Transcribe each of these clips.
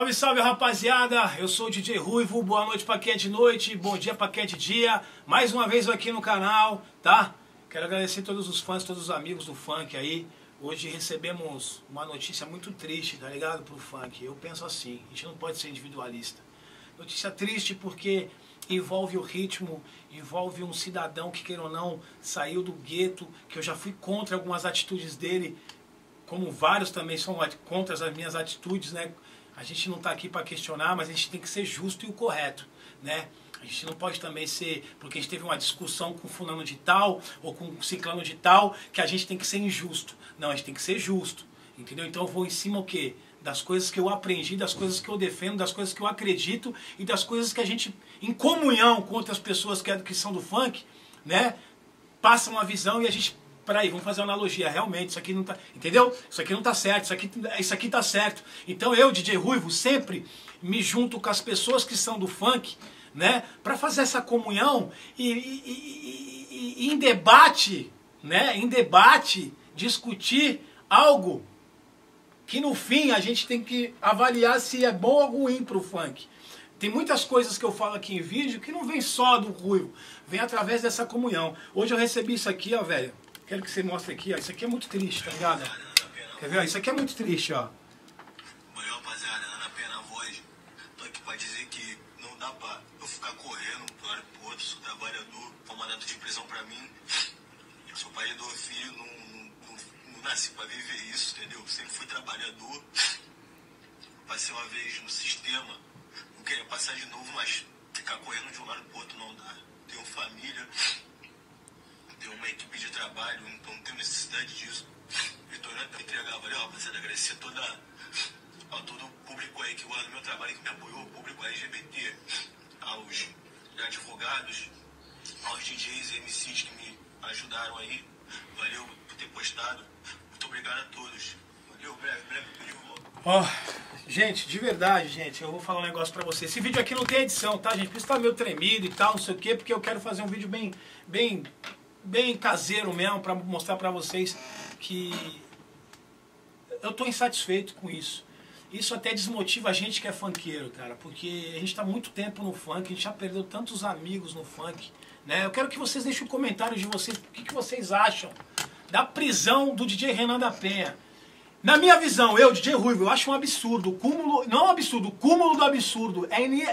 Salve, salve, rapaziada, eu sou o DJ Ruivo, boa noite pra quem é de noite, bom dia pra quem é de dia, mais uma vez aqui no canal, tá? Quero agradecer a todos os fãs, todos os amigos do funk aí. Hoje recebemos uma notícia muito triste, tá ligado, pro funk. Eu penso assim, a gente não pode ser individualista. Notícia triste porque envolve o ritmo, envolve um cidadão que, queira ou não, saiu do gueto, que eu já fui contra algumas atitudes dele, como vários também são contra as minhas atitudes, né? A gente não está aqui para questionar, mas a gente tem que ser justo e o correto, né? A gente não pode também ser, porque a gente teve uma discussão com fulano de tal, ou com ciclano de tal, que a gente tem que ser injusto. Não, a gente tem que ser justo, entendeu? Então eu vou em cima o quê? Das coisas que eu aprendi, das coisas que eu defendo, das coisas que eu acredito e das coisas que a gente, em comunhão com outras pessoas que são do funk, né? Passa uma visão e a gente... Peraí, vamos fazer uma analogia, realmente, isso aqui não tá... Entendeu? Isso aqui não tá certo, isso aqui tá certo. Então eu, DJ Ruivo, sempre me junto com as pessoas que são do funk, né? Pra fazer essa comunhão e em debate, né? Em debate, discutir algo que no fim a gente tem que avaliar se é bom ou ruim pro funk. Tem muitas coisas que eu falo aqui em vídeo que não vem só do Ruivo, vem através dessa comunhão. Hoje eu recebi isso aqui, ó, velho. Quero que você mostre aqui, ó. Isso aqui é muito triste, tá ligado? Quer ver? Isso aqui é muito triste, ó. Oi, rapaziada, Ana Pena Voz. Tô aqui pra dizer que não dá pra eu ficar correndo pro lado pro outro, sou trabalhador. Foi mandado de prisão pra mim. Eu sou pai de 2 filhos, não nasci pra viver isso, entendeu? Sempre fui trabalhador. Passei uma vez no sistema, não queria passar de novo, mas ficar correndo de um lado pro outro não dá. Tenho família. Tenho uma equipe de trabalho, então não tenho necessidade disso. Vitória, eu entregar, valeu, rapaziada, agradecer a todo o público aí que gosta do meu trabalho, que me apoiou, o público LGBT, aos advogados, aos DJs e MCs que me ajudaram aí. Valeu por ter postado. Muito obrigado a todos. Valeu, breve, eu volto. Ó, gente, de verdade, gente, eu vou falar um negócio pra vocês. Esse vídeo aqui não tem edição, tá, gente? Por isso tá meio tremido e tal, não sei o quê, porque eu quero fazer um vídeo bem caseiro mesmo, para mostrar para vocês que eu tô insatisfeito com isso. Isso até desmotiva a gente que é funkeiro, cara, porque a gente tá muito tempo no funk, a gente já perdeu tantos amigos no funk, né? Eu quero que vocês deixem um comentário de vocês, o que vocês acham da prisão do DJ Renan da Penha. Na minha visão, eu, DJ Ruivo, eu acho um absurdo, o cúmulo, não um absurdo, o cúmulo do absurdo.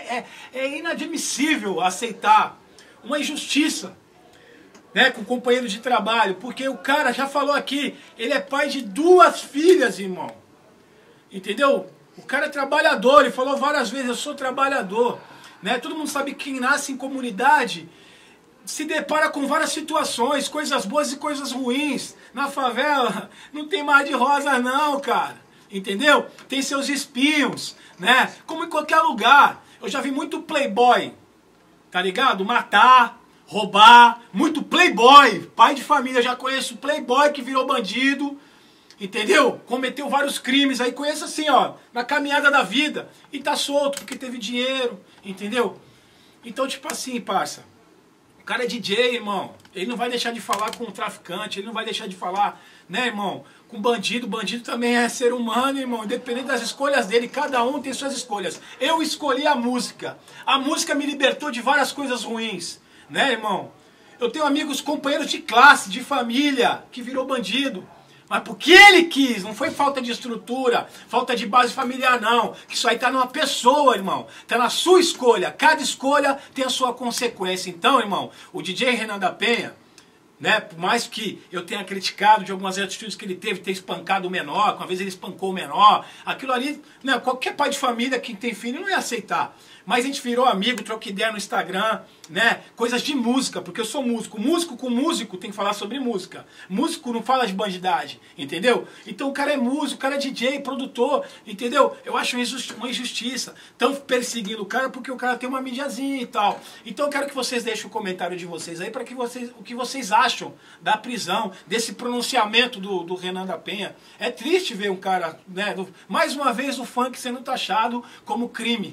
É inadmissível aceitar uma injustiça, né, com o companheiro de trabalho, porque o cara já falou aqui, ele é pai de 2 filhas, irmão. Entendeu? O cara é trabalhador, ele falou várias vezes, eu sou trabalhador. Né? Todo mundo sabe que quem nasce em comunidade se depara com várias situações, coisas boas e coisas ruins. Na favela não tem mar de rosa não, cara. Entendeu? Tem seus espinhos, né? Como em qualquer lugar. Eu já vi muito playboy, tá ligado? Matar, roubar, muito playboy, pai de família, já conheço playboy que virou bandido, entendeu? Cometeu vários crimes, aí conheço assim, ó, na caminhada da vida, e tá solto porque teve dinheiro, entendeu? Então, tipo assim, parça, o cara é DJ, irmão, ele não vai deixar de falar com o traficante, ele não vai deixar de falar, né, irmão, com bandido. Bandido também é ser humano, irmão, independente das escolhas dele, cada um tem suas escolhas. Eu escolhi a música me libertou de várias coisas ruins, né, irmão? Eu tenho amigos, companheiros de classe, de família, que virou bandido. Mas porque ele quis, não foi falta de estrutura, falta de base familiar, não. Que isso aí tá numa pessoa, irmão. Tá na sua escolha. Cada escolha tem a sua consequência. Então, irmão, o DJ Renan da Penha, né, por mais que eu tenha criticado de algumas atitudes que ele teve, ter espancado o menor, uma vez ele espancou o menor, aquilo ali, né, qualquer pai de família que tem filho não ia aceitar. Mas a gente virou amigo, troca ideia no Instagram, né? Coisas de música, porque eu sou músico. Músico com músico tem que falar sobre música. Músico não fala de bandidagem, entendeu? Então o cara é músico, o cara é DJ, produtor, entendeu? Eu acho uma injustiça. Estão perseguindo o cara porque o cara tem uma mídiazinha e tal. Então eu quero que vocês deixem o comentário de vocês aí para que o que vocês acham da prisão, desse pronunciamento do Renan da Penha. É triste ver um cara, né, mais uma vez o funk sendo taxado como crime.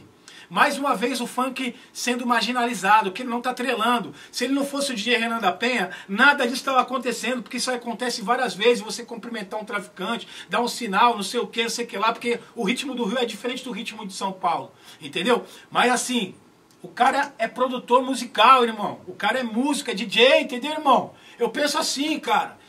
Mais uma vez o funk sendo marginalizado, que ele não está trelando. Se ele não fosse o DJ Renan da Penha, nada disso estava acontecendo, porque isso acontece várias vezes, você cumprimentar um traficante, dar um sinal, não sei o que, não sei o que lá, porque o ritmo do Rio é diferente do ritmo de São Paulo, entendeu? Mas assim, o cara é produtor musical, irmão. O cara é músico, é DJ, entendeu, irmão? Eu penso assim, cara.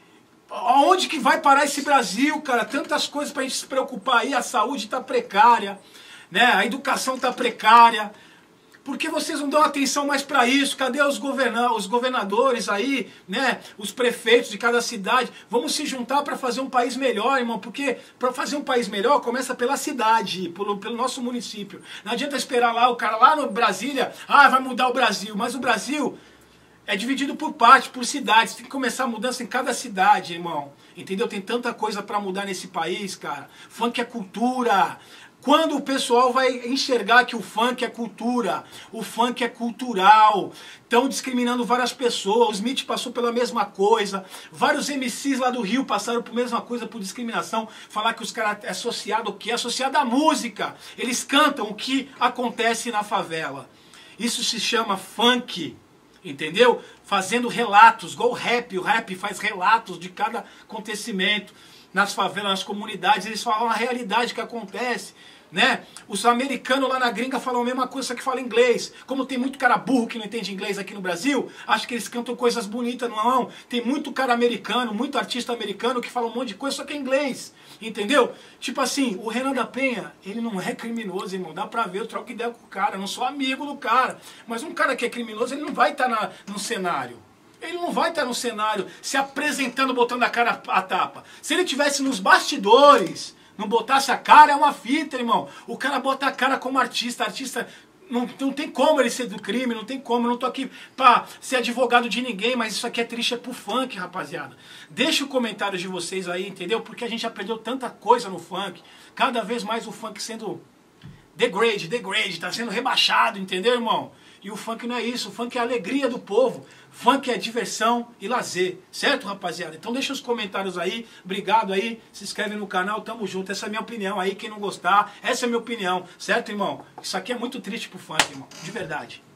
Aonde que vai parar esse Brasil, cara? Tantas coisas pra gente se preocupar aí. A saúde tá precária, né? A educação tá precária. Por que vocês não dão atenção mais pra isso? Cadê os governadores aí, né? Os prefeitos de cada cidade? Vamos se juntar pra fazer um país melhor, irmão. Porque pra fazer um país melhor começa pela cidade, pelo nosso município. Não adianta esperar lá o cara lá no Brasília, vai mudar o Brasil. Mas o Brasil é dividido por partes, por cidades. Tem que começar a mudança em cada cidade, irmão. Entendeu? Tem tanta coisa pra mudar nesse país, cara. Funk é cultura. Quando o pessoal vai enxergar que o funk é cultura, o funk é cultural, estão discriminando várias pessoas, o Smith passou pela mesma coisa, vários MCs lá do Rio passaram por mesma coisa, por discriminação, falar que os caras é associado ao quê? Associado à música. Eles cantam o que acontece na favela. Isso se chama funk, entendeu? Fazendo relatos, igual o rap faz relatos de cada acontecimento nas favelas, nas comunidades, eles falam a realidade que acontece. Né? Os americanos lá na gringa falam a mesma coisa, só que falam inglês. Como tem muito cara burro que não entende inglês aqui no Brasil, acho que eles cantam coisas bonitas, não. Tem muito cara americano, muito artista americano que fala um monte de coisa, só que é inglês. Entendeu? Tipo assim, o Renan da Penha, ele não é criminoso, irmão. Dá pra ver, eu troco ideia com o cara, eu não sou amigo do cara. Mas um cara que é criminoso, ele não vai estar no cenário. Ele não vai estar no cenário se apresentando, botando a cara a tapa. Se ele estivesse nos bastidores, não botasse a cara, é uma fita, irmão. O cara bota a cara como artista. Artista não tem como ele ser do crime, não tem como. Eu não tô aqui pra ser advogado de ninguém, mas isso aqui é triste, é pro funk, rapaziada. Deixa o comentário de vocês aí, entendeu? Porque a gente aprendeu tanta coisa no funk. Cada vez mais o funk sendo degrade, tá sendo rebaixado, entendeu, irmão? E o funk não é isso, o funk é a alegria do povo. Funk é diversão e lazer, certo, rapaziada? Então deixa os comentários aí, obrigado aí, se inscreve no canal, tamo junto. Essa é a minha opinião aí, quem não gostar, essa é a minha opinião, certo, irmão? Isso aqui é muito triste pro funk, irmão, de verdade.